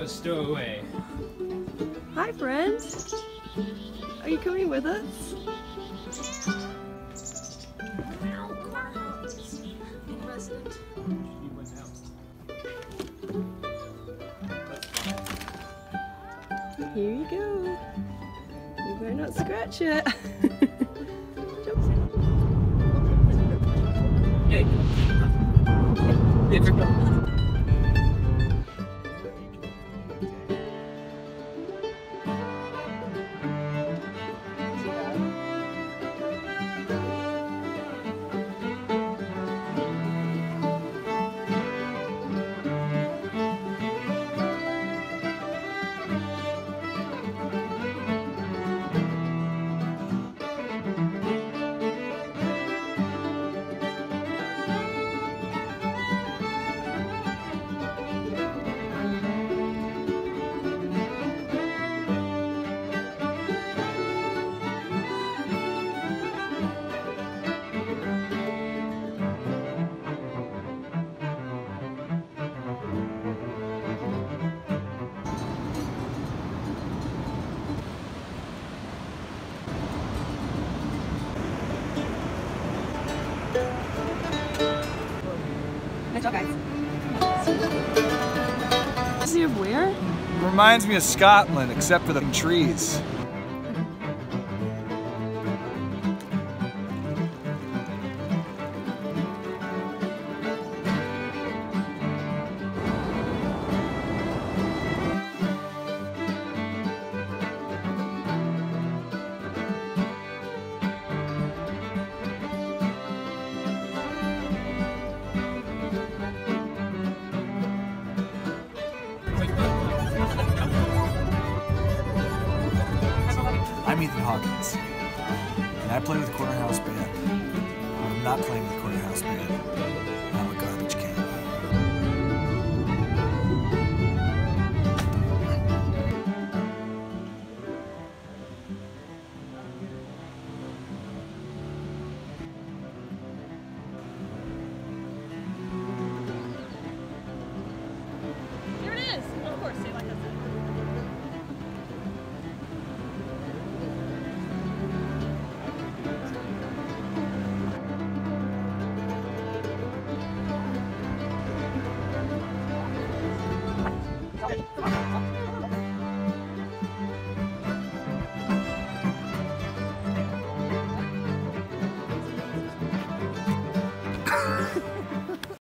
stowaway. Hi, friends. Are you coming with us? Here you go. You better not scratch it. Nice job, guys. Is he of where? Reminds me of Scotland, except for the trees. I'm Ethan Hawkins, and I play with the Corner House Band. I'm not playing with the Corner House Band. I'm a garbage can. Here it is! Of course, say like that. Ha